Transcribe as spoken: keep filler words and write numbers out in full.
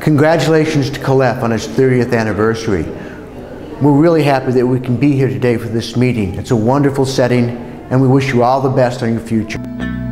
Congratulations to Calef on its thirtieth anniversary. We're really happy that we can be here today for this meeting. It's a wonderful setting, and we wish you all the best on your future.